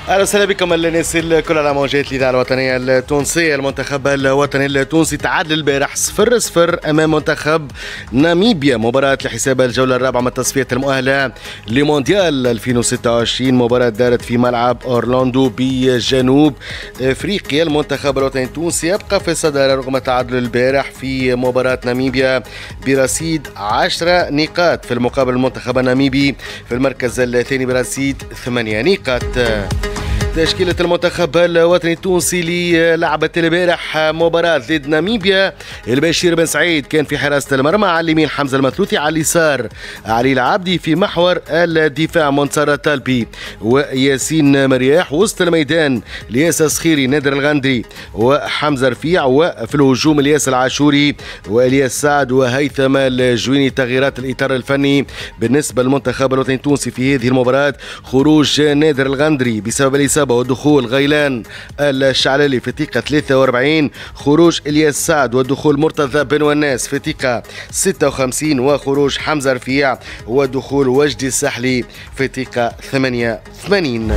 اهلا وسهلا بكم الناس الكل على موجات الاذاعه الوطنيه التونسيه. المنتخب الوطني التونسي تعادل البارح 0-0 امام منتخب ناميبيا، مباراه لحساب الجوله الرابعه من تصفيه المؤهله لمونديال 2026. مباراه دارت في ملعب اورلاندو بجنوب افريقيا. المنتخب الوطني التونسي يبقى في الصداره رغم تعادل البارح في مباراه ناميبيا برصيد 10 نقاط، في المقابل المنتخب الناميبي في المركز الثاني برصيد 8 نقاط. تشكيلة المنتخب الوطني التونسي للعبة البارح مباراة ضد ناميبيا: البشير بن سعيد كان في حراسة المرمى، على اليمين حمزة المثلوثي، على اليسار علي العبدي، في محور الدفاع منصر الطلبي وياسين مرياح، وسط الميدان الياس الصخيري، نادر الغندري وحمزة رفيع، وفي الهجوم الياس العاشوري والياس سعد وهيثم الجويني. تغييرات الإطار الفني بالنسبة للمنتخب الوطني التونسي في هذه المباراة: خروج نادر الغندري بسبب الإصابة ودخول غيلان الشعلالي في دقيقة 43، خروج الياس سعد ودخول مرتضى بن وناس في دقيقة 56، وخروج حمزة رفيع ودخول وجدي السحلي في دقيقة 88.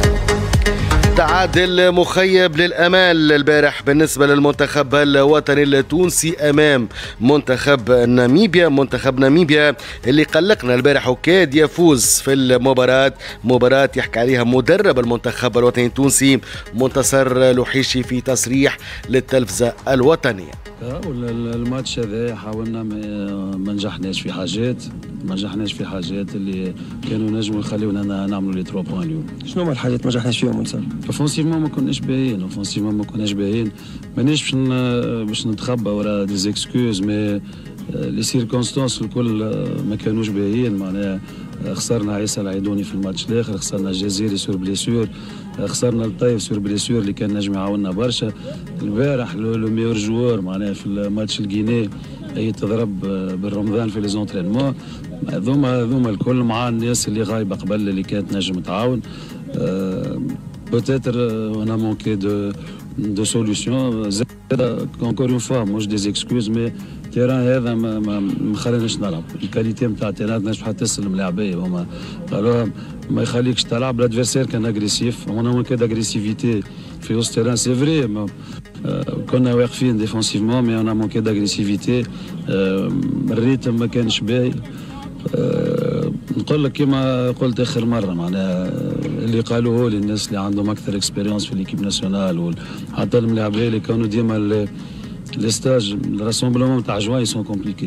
تعادل مخيب للامال البارح بالنسبه للمنتخب الوطني التونسي امام منتخب ناميبيا. منتخب ناميبيا اللي قلقنا البارح وكاد يفوز في المباراه، مباراه يحكي عليها مدرب المنتخب الوطني التونسي منتصر لوحيشي في تصريح للتلفزه الوطنيه. الماتش هذا حاولنا ما نجحناش في حاجات، اللي كانوا نجموا يخليونا نعملوا لي 3 بوان اليوم. شنو هما الحاجات ما نجحناش فيهم منصر؟ اوفونسيفمون ما كناش باهيين، مانيش باش نتخبى ورا دي زيكسكوز، مي لي سيركونستانس الكل ما كانوش باهيين. معناها خسرنا عيسى العيدوني في الماتش الاخر، خسرنا الجزيري سور بليسور، خسرنا الطيف سور بليسور اللي كان نجم يعاوننا برشا. البارح لو ميور جوور معناها في الماتش الجيني هي تضرب بالرمضان في لي زونترينمون. هذوما الكل مع الناس اللي غايبه قبل اللي كانت نجم تعاون. Peut-être on a manqué de solutions. Encore une fois, moi je des excuses, mais التيران هذا ما خليناش نلعب. الكاليتي نتاع التيران تنجم حتى تسلم لاعبيه، هما قالوا ما يخليكش تلعب. الادفيرسير كان اغريسيف، هنا مانكا داغريسيفيتي في وسط التيران. سي فري كنا واقفين ديفونسيفمون، مي انا مانكي داغريسيفيتي. الريتم ما كانش باهي. نقول لك كما قلت اخر مره، معناها اللي قالوه لي الناس اللي عندهم اكثر اكسبيريونس في ليكيب ناسيونال، وحتى الملاعبيه اللي كانوا ديما لي ستاج الراسومبلومون تاع جوان سون كومبليكي.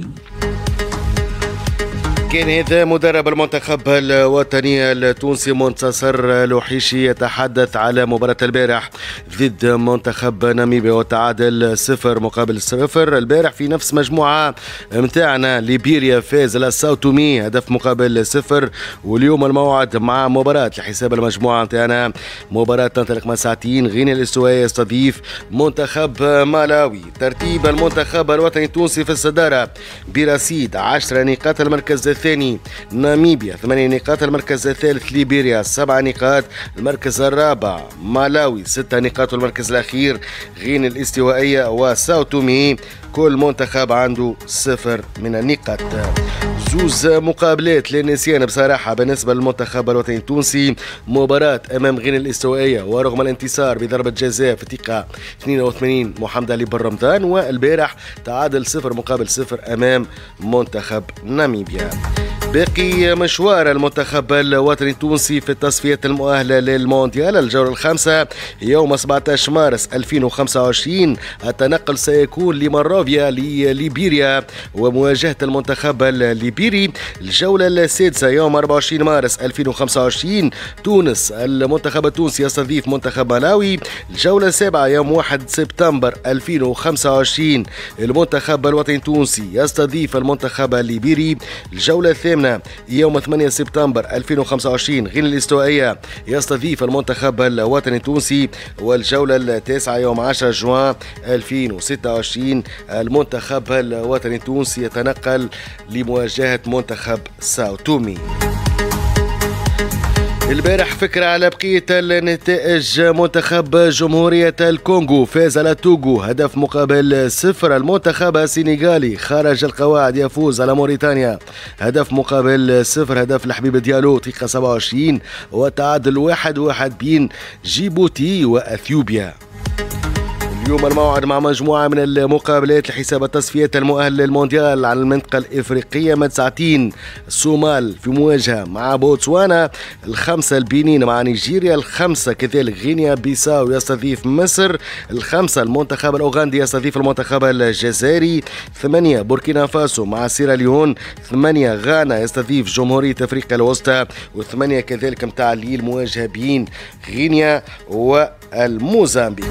كان هذا مدرب المنتخب الوطني التونسي منتصر لوحيشي يتحدث على مباراة البارح ضد منتخب ناميبيا وتعادل 0-0 البارح في نفس مجموعة متاعنا. ليبيريا فاز على ساو تومي هدف مقابل 0، واليوم الموعد مع مباراة لحساب المجموعة متاعنا، مباراة تنطلق من ساعتين. غينيا الاستوائية يستضيف منتخب مالاوي. ترتيب المنتخب الوطني التونسي في الصدارة برصيد 10 نقاط، المركز الثاني ناميبيا 8 نقاط، المركز الثالث ليبيريا 7 نقاط، المركز الرابع مالاوي 6 نقاط، والمركز الأخير غينيا الاستوائية وساو تومي. كل منتخب عنده 0 من النقاط. زوز مقابلات للنسيان بصراحة بالنسبة للمنتخب الوطني التونسي. مباراة أمام غينيا الاستوائية ورغم الانتصار بضربة جزاء في الدقيقة 82 محمد علي بن رمضان، والبارح تعادل 0-0 أمام منتخب ناميبيا. باقي مشوار المنتخب الوطني التونسي في التصفيات المؤهلة للمونديال الجولة الخامسة يوم 17 مارس 2025. التنقل سيكون لمونروفيا لليبيريا ومواجهة المنتخب الليبيري. الجولة السادسة يوم 24 مارس 2025 تونس، المنتخب التونسي يستضيف منتخب مالاوي. الجولة السابعة يوم 1 سبتمبر 2025 المنتخب الوطني التونسي يستضيف المنتخب الليبيري. الجولة الثامنة يوم 8 سبتمبر 2025 غينيا الاستوائية يستضيف المنتخب الوطني التونسي. والجولة التاسعة يوم 10 جوان 2026 المنتخب الوطني التونسي يتنقل لمواجهة منتخب ساو تومي. البارح فكرة على بقية النتائج. منتخب جمهورية الكونغو فاز على توغو هدف مقابل 0. المنتخب السنغالي خارج القواعد يفوز على موريتانيا هدف مقابل 0. هدف الحبيب ديالو دقيقة 27 وتعادل 1-1 بين جيبوتي وأثيوبيا. اليوم الموعد مع مجموعة من المقابلات لحساب التصفيات المؤهل للمونديال على المنطقة الإفريقية من ساعتين. الصومال في مواجهة مع بوتسوانا، 5 البنين مع نيجيريا، 5 كذلك غينيا بيساو يستضيف مصر، 5 المنتخب الأوغندي يستضيف المنتخب الجزائري، 8 بوركينا فاسو مع سيراليون، 8 غانا يستضيف جمهورية أفريقيا الوسطى، و8 كذلك متاع الليل مواجهة بين غينيا والموزمبيق.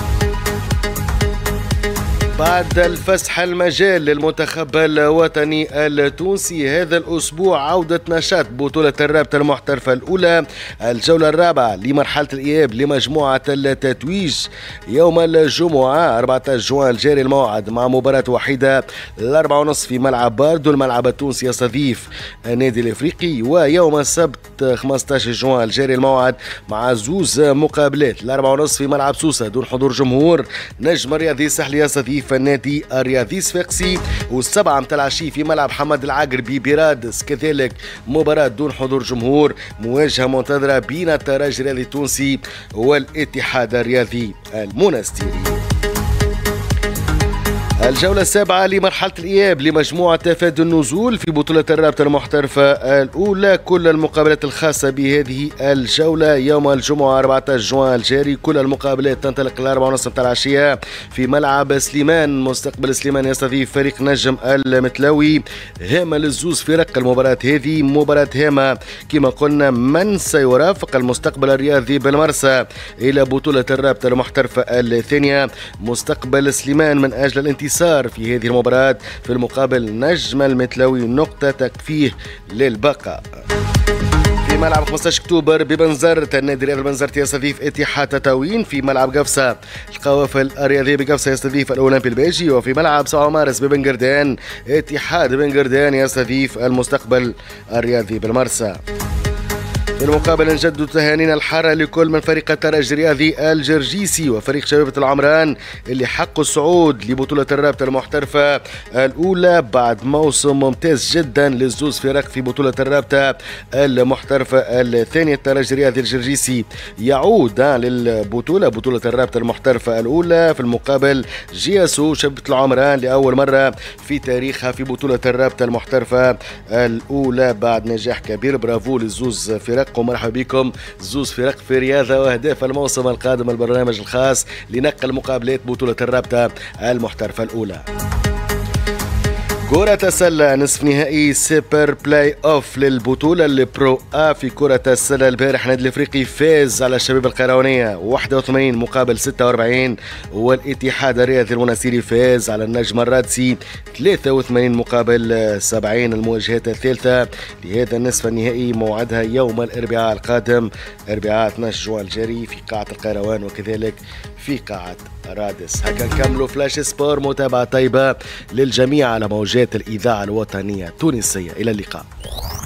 بعد الفسح المجال للمنتخب الوطني التونسي هذا الأسبوع عودة نشاط بطولة الرابطة المحترفة الأولى الجولة الرابعة لمرحلة الإياب لمجموعة التتويج يوم الجمعة 14 جوان الجاري. الموعد مع مباراة وحيدة 4:30 في ملعب باردو، الملعب التونسي يستضيف النادي الإفريقي. ويوم السبت 15 جوان الجاري الموعد مع زوز مقابلات 4:30 في ملعب سوسة دون حضور جمهور. نجم الرياضي الساحلي يستضيف النادي الرياضي صفاقسي، و7 متاع العشي في ملعب حمد العقربي برادس كذلك مباراة دون حضور جمهور، مواجهة منتظرة بين الترجي الرياضي التونسي والاتحاد الرياضي المنستيري. الجولة السابعة لمرحلة الإياب لمجموعة تفادي النزول في بطولة الرابطة المحترفة الأولى. كل المقابلات الخاصة بهذه الجولة يوم الجمعة 14 جوان الجاري. كل المقابلات تنطلق 4:30 متاع العشية في ملعب سليمان. مستقبل سليمان يستضيف فريق نجم المتلاوي. هامة للزوز فرق المباراة هذه مباراة هامة كما قلنا. من سيرافق المستقبل الرياضي بالمرسى إلى بطولة الرابطة المحترفة الثانية؟ مستقبل سليمان من أجل الانتصار في هذه المباراة. في المقابل نجم المتلاوي نقطة تكفيه للبقاء. في ملعب 15 أكتوبر ببنزرت النادي الرياضي البنزرتي يستضيف اتحاد تطاوين. في ملعب قفصة القوافل الرياضية بقفصة يستضيف الأولمبي البيجي. وفي ملعب 7 مارس ببنقردان اتحاد بنقردان يستضيف المستقبل الرياضي بالمرسى. في المقابل نجدد تهانينا الحارة لكل من فريق الترجي الرياضي الجرجيسي وفريق شبيبة العمران اللي حقوا الصعود لبطولة الرابطة المحترفة الأولى بعد موسم ممتاز جدا للزوز فرق في بطولة الرابطة المحترفة الثانية. الترجي الرياضي الجرجيسي يعود للبطولة بطولة الرابطة المحترفة الأولى. في المقابل جياسو شبيبة العمران لأول مرة في تاريخها في بطولة الرابطة المحترفة الأولى بعد نجاح كبير. برافو للزوز فرق ومرحبا بكم زوز فرق في رياضة وأهداف الموسم القادم، البرنامج الخاص لنقل مقابلات بطولة الرابطة المحترفة الأولى. كرة السلة نصف نهائي سوبر بلاي اوف للبطولة البرو A في كرة السلة. البارح النادي الافريقي فاز على الشباب القيروانية 81 مقابل 46، والاتحاد الرياضي المنستيري فاز على النجم الرادسي 83 مقابل 70. المواجهات الثالثة لهذا النصف النهائي موعدها يوم الاربعاء القادم 12 جوان الجاري في قاعة القيروان وكذلك في قاعة رادس. هكا نكملوا فلاش سبور. متابعة طيبة للجميع على موجات الإذاعة الوطنية التونسية. إلى اللقاء.